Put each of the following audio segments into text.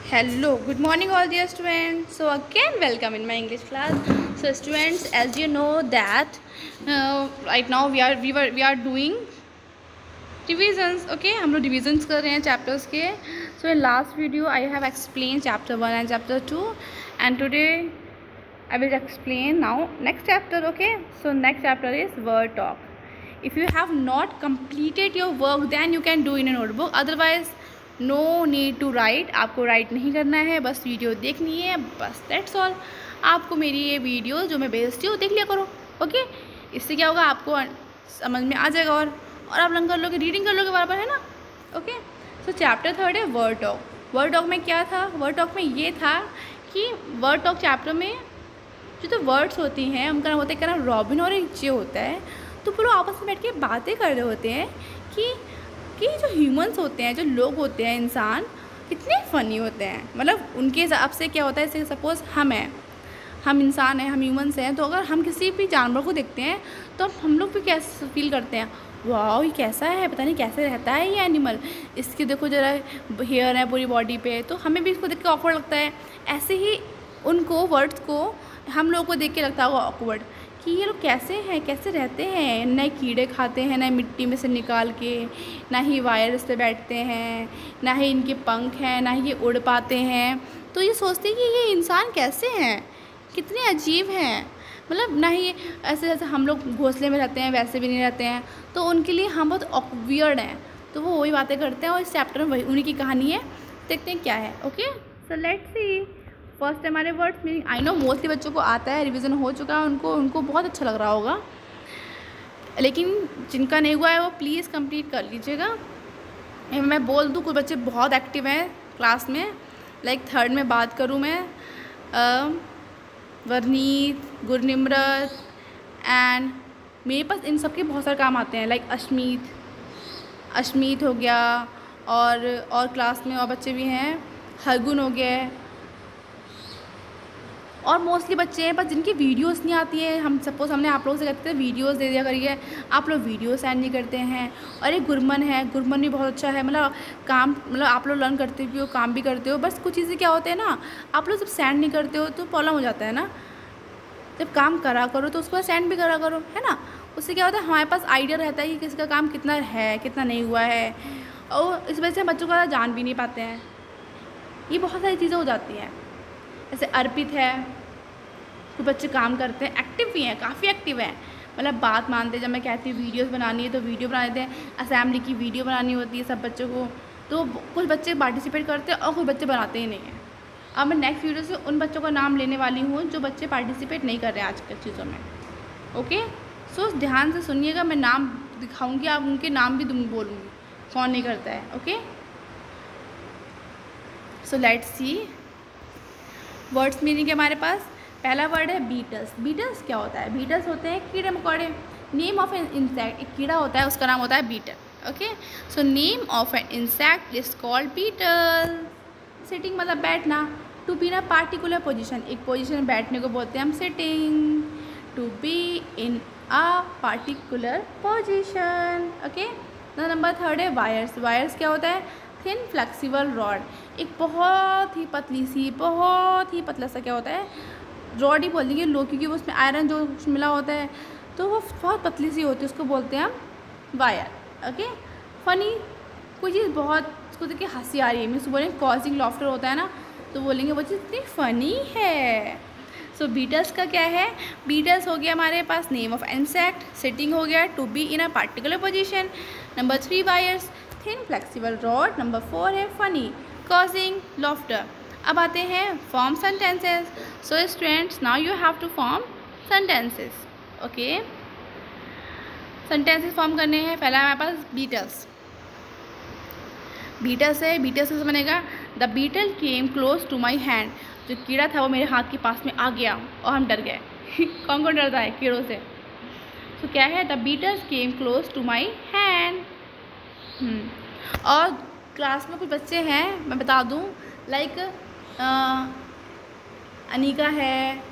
Hello, good morning all dear students. So again welcome in my English class. So students, as you know that right now we are doing revisions. Okay, हम लोग revisions कर रहे हैं chapters के. So in last video I have explained chapter 1 and chapter 2 and today I will explain now next chapter. Okay, so next chapter is word talk. If you have not completed your work then you can do in a notebook, otherwise no need to write. आपको write नहीं करना है, बस video देखनी है, बस that's all. आपको मेरी ये वीडियो जो मैं भेजती हूँ देख लिया करो. ओके, इससे क्या होगा, आपको समझ में आ जाएगा और आप लर्न कर लोगे, रीडिंग कर लोगे बराबर, है ना. ओके, सो चैप्टर 3 है वर्ड टॉक. वर्ड टॉक में क्या था, वर्ड टॉक में ये था कि वर्ड टॉक चैप्टर में जो तो वर्ड्स होती हैं उनका नाम होता है, क्या नाम, रॉबिन और एक जे होता है. तो पूरा आपस में बैठ के बातें कर रहे होते हैं कि जो ह्यूमंस होते हैं, जो लोग होते हैं, इंसान कितने फ़नी होते हैं. मतलब उनके हिसाब से क्या होता है, जैसे सपोज़ हम इंसान हैं, हम ह्यूमंस हैं, तो अगर हम किसी भी जानवर को देखते हैं तो हम लोग भी कैसे फील करते हैं, वाह ये कैसा है, पता नहीं कैसे रहता है ये एनिमल, इसके देखो ज़रा हेयर है पूरी बॉडी पे, तो हमें भी इसको देख के ऑकवर्ड लगता है. ऐसे ही उनको वर्ड्स को हम लोगों को देख के लगता होगा ऑकवर्ड कि ये लोग कैसे हैं, कैसे रहते हैं, न कीड़े खाते हैं, न मिट्टी में से निकाल के, ना ही वायर्स पे बैठते हैं, ना ही इनके पंख हैं, ना ही ये उड़ पाते हैं. तो ये सोचते हैं कि ये इंसान कैसे हैं, कितने अजीब हैं. मतलब ना ही ऐसे जैसे हम लोग घोंसले में रहते हैं वैसे भी नहीं रहते हैं, तो उनके लिए हम बहुत वियर्ड हैं. तो वो वही बातें करते हैं और इस चैप्टर में वही उन्हीं की कहानी है. देखते हैं क्या है. Okay, so let's see. First हमारे words meaning. I know mostly बच्चों को आता है, रिवीजन हो चुका है, उनको बहुत अच्छा लग रहा होगा, लेकिन जिनका नहीं हुआ है वो प्लीज़ कंप्लीट कर लीजिएगा. मैं बोल दूँ, कुछ बच्चे बहुत एक्टिव हैं क्लास में, लाइक 3rd में बात करूँ मैं, वरनीत, गुरनिमरत एंड मेरे पास इन सब के बहुत सारे काम आते हैं, लाइक अश्मीत हो गया, और क्लास में और बच्चे भी हैं, हरगुन हो गया, और मोस्टली बच्चे हैं बस जिनकी वीडियोस नहीं आती है. हम सपोज़ हमने आप लोगों से कहते हैं वीडियोस दे दिया करिए, आप लोग वीडियो सेंड नहीं करते हैं. और एक गुरमन है, गुरमन भी बहुत अच्छा है, मतलब आप लोग लर्न करते भी हो, काम भी करते हो, बस कुछ चीज़ें क्या होते हैं ना, आप लोग जब सेंड नहीं करते हो तो प्रॉब्लम हो जाता है ना. जब काम करा करो तो उसको सेंड भी करा करो, है ना. उससे क्या होता है, हमारे पास आइडिया रहता है कि किसका काम कितना है, कितना नहीं हुआ है, और इस वजह से बच्चों को जान भी नहीं पाते हैं. ये बहुत सारी चीज़ें हो जाती हैं. जैसे अर्पित है, कुछ बच्चे काम करते हैं, एक्टिव भी हैं, काफ़ी एक्टिव हैं, मतलब बात मानते हैं. जब मैं कहती हूँ वीडियोस बनानी है तो वीडियो बना देते हैं, असेंबली की वीडियो बनानी होती है सब बच्चों को, तो कुछ बच्चे पार्टिसिपेट करते हैं और कुछ बच्चे बनाते ही नहीं हैं. अब मैं नेक्स्ट वीडियो से उन बच्चों का नाम लेने वाली हूँ जो बच्चे पार्टिसिपेट नहीं कर रहे हैं आजकल चीज़ों में. ओके, सो ध्यान से सुनिएगा, मैं नाम दिखाऊँगी, आप उनके नाम भी बोलूँगी कौन नहीं करता है. Okay, so let's see. Words meaning है हमारे पास. पहला वर्ड है बीटल्स. बीटल्स क्या होता है, बीटल्स होते हैं कीड़े मकोड़े. नेम ऑफ एन इंसेक्ट, एक कीड़ा होता है उसका नाम होता है beetle. Okay, so name of an insect is called beetle. Sitting मतलब बैठना. To be in a particular position, एक पोजीशन में बैठने को बोलते हैं हम sitting. To be in a particular position. Okay, number 3 है वायर्स. वायर्स क्या होता है, थिन फ्लेक्सिबल रॉड. एक बहुत ही पतली सी, बहुत ही पतला सा क्या होता है, रॉड ही बोल देंगे लोग, क्योंकि वो उसमें आयरन जो मिला होता है तो वो बहुत पतली सी होती है, उसको बोलते हैं हम वायर. ओके, फ़नी, कोई चीज़ बहुत उसको देख के हंसी आ रही है, मीन्स बोलेंगे कॉजिंग लॉफ्टर होता है ना, तो बोलेंगे वो चीज़ इतनी फ़नी है. सो बीटल्स का क्या है, बीटल्स हो गया हमारे पास नेम ऑफ इंसेक्ट, सिटिंग हो गया, to be in a particular position. Number 3 wires, thin flexible rod. Number 4 है फनी, कॉजिंग लॉफ्टर. अब आते हैं form sentences. So students, now you have to form sentences. Okay, sentences form करने हैं. पहला हमारे पास बीटल्स. बीटल्स है, बीटल्स से बनेगा the beetle came close to my hand. जो कीड़ा था वो मेरे हाथ के पास में आ गया और हम डर गए. कौन कौन डरता है कीड़ों से. तो क्या है, the beetles came close to my hand. और क्लास में कुछ बच्चे हैं, मैं बता दूं, लाइक अनिका है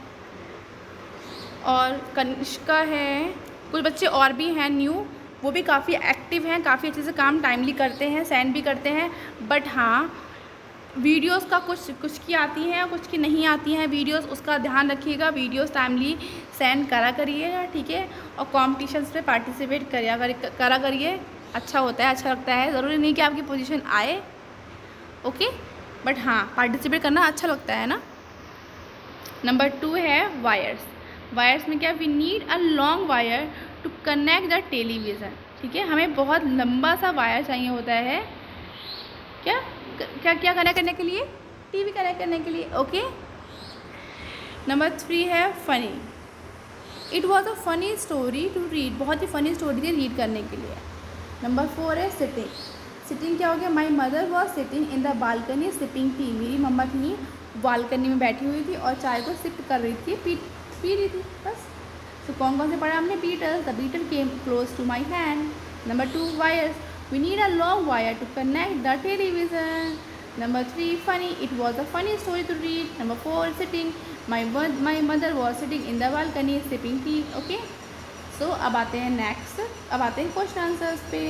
और कनिष्का है, कुछ बच्चे और भी हैं न्यू, वो भी काफ़ी एक्टिव हैं, काफ़ी अच्छे से काम टाइमली करते हैं, सेंड भी करते हैं. बट हाँ, वीडियोस का कुछ की आती हैं कुछ की नहीं आती हैं वीडियोस, उसका ध्यान रखिएगा। वीडियोस टाइमली सेंड करा करिएगा, ठीक है। और कॉम्पिटिशन्स में पार्टिसिपेट करा करिए, अच्छा होता है, अच्छा लगता है। ज़रूरी नहीं कि आपकी पोजीशन आए, ओके, बट हाँ पार्टिसिपेट करना अच्छा लगता है ना। नंबर 2 है वायर्स। वायर्स में क्या, we need a long wire to connect the television, ठीक है। हमें बहुत लंबा सा वायर चाहिए होता है, क्या क्या क्या कनेक्ट करने के लिए, टीवी कनेक्ट करने के लिए, ओके। नंबर 3 है funny. It was a funny story to read, बहुत ही फ़नी स्टोरी थी रीड करने के लिए। नंबर 4 है सिटिंग। सिटिंग क्या हो गया, my mother was sitting in the balcony sipping tea. मेरी मम्मा थी बालकनी में बैठी हुई थी और चाय को सिप कर रही थी, पी रही थी बस। तो कौन कौन से पढ़ा हमने, beetle, the beetle came close to my hand. Number 2 wires, we need a long wire to connect the television. Number 3 funny, it was a funny story to read. Number 4 sitting, my mother was sitting in the balcony sipping tea, okay. So अब आते हैं next, अब आते हैं question answers पे।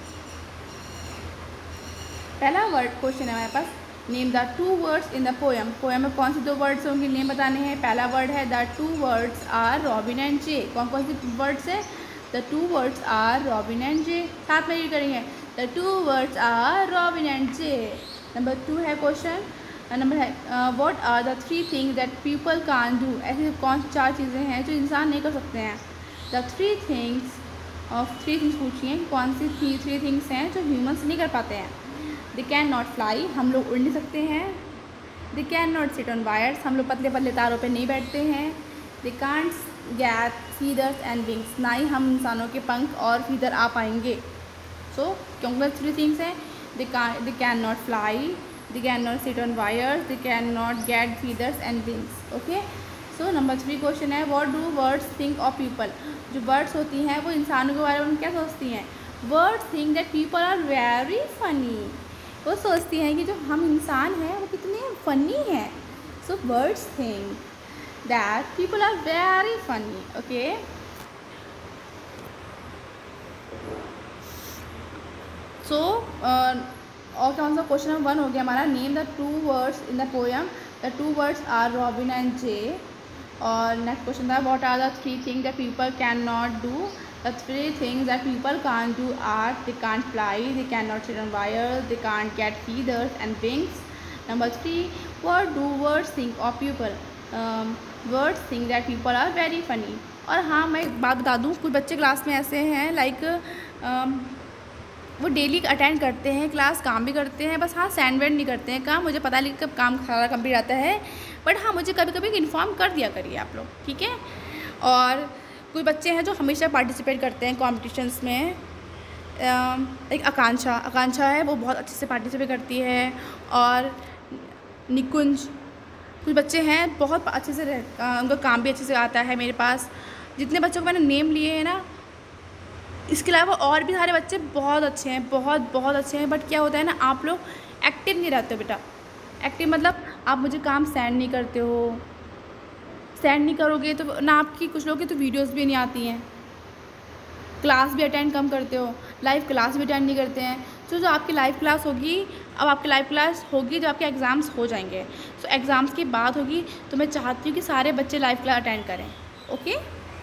पहला word question है हमारे पास, name the 2 words in the poem. Poem में कौन से 2 वर्ड्स होंगे, नेम बताने हैं। पहला वर्ड है the 2 words are robin and jay. कौन कौन से वर्ड्स है, The 2 words are Robin and Jay। साथ में रीड करेंगे, The 2 words are Robin and Jay। Number 2 है क्वेश्चन, नंबर है What are the 3 things that people can't do। ऐसे कौन सी 4 चीज़ें हैं जो इंसान नहीं कर सकते हैं। The 3 things पूछिए, कौन सी 3 things हैं जो ह्यूमंस नहीं कर पाते हैं। They cannot fly, हम लोग उड़ नहीं सकते हैं। They cannot sit on wires, हम लोग पतले पतले तारों पर नहीं बैठते हैं। They can't get feathers and wings, ना ही हम इंसानों के पंख और फीदर आ पाएंगे। सो क्योंकि 3 थिंग्स हैं, they can not fly, they can not sit on wires, they can not get feathers and wings, okay. So number 3 question है, what do words think of people. जो वर्ड्स होती हैं वो इंसानों के बारे में क्या सोचती हैं। Words think that people are very funny, वो सोचती हैं कि जो हम इंसान हैं वो कितने फ़नी हैं। So words think that people are very funny, okay। So और कौन सा क्वेश्चन नंबर 1 हो गया हमारा, name the 2 words in the poem. The 2 words are robin and jay. और नेक्स्ट क्वेश्चन था, what are the 3 things that people can not do. The 3 things that people can't do are, they can't fly, they can not sit on wires, they can't get feathers and wings. Number 3, what do words think of people. Words think that people are very funny. और हाँ मैं एक बात बता दूँ, कुछ बच्चे class में ऐसे हैं लाइक वो डेली अटेंड करते हैं क्लास, काम भी करते हैं, बस हाँ सेंड वेंड नहीं करते हैं काम। मुझे पता नहीं कब काम सारा कंप्लीट आता है, बट हाँ मुझे कभी कभी इन्फॉर्म कर दिया करिए आप लोग, ठीक है। और कुछ बच्चे हैं जो हमेशा पार्टिसिपेट करते हैं कॉम्पिटिशन्स में, एक आकांक्षा है, वो बहुत अच्छे से पार्टिसिपेट करती है। और निकुंज, कुछ बच्चे हैं बहुत अच्छे से उनका काम भी अच्छे से आता है। मेरे पास जितने बच्चों को मैंने नेम लिए हैं ना, इसके अलावा और भी सारे बच्चे बहुत अच्छे हैं, बहुत अच्छे हैं। बट क्या होता है ना, आप लोग एक्टिव नहीं रहते हो बेटा। एक्टिव मतलब आप मुझे काम सेंड नहीं करते हो, सेंड नहीं करोगे तो ना आपकी कुछ लोगों की तो वीडियोस भी नहीं आती हैं, क्लास भी अटेंड कम करते हो, लाइव क्लास भी अटेंड नहीं करते हैं। तो जो आपकी लाइव क्लास होगी, अब आपकी लाइव क्लास होगी जब आपके एग्ज़ाम्स हो जाएंगे, तो एग्ज़ाम्स की बात होगी, तो मैं चाहती हूँ कि सारे बच्चे लाइव क्लास अटेंड करें, okay.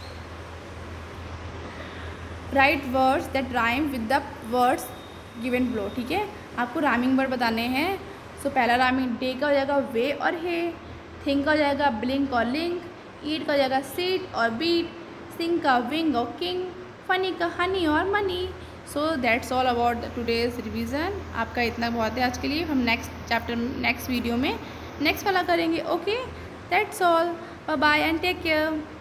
Write words that rhyme with the words given below, ठीक है। आपको राइमिंग वर्ड बताने हैं। सो पहला राइमिंग, डे का हो जाएगा वे और हे, थिंक का हो जाएगा ब्लिंक और लिंक, ईट का हो जाएगा सीट और बीट, सिंग का विंग और किंग, फनी का हनी और money. So that's all about today's revision. आपका इतना बहुत है आज के लिए। हम नेक्स्ट वीडियो में नेक्स्ट वाला करेंगे, okay. That's all, bye bye and take care.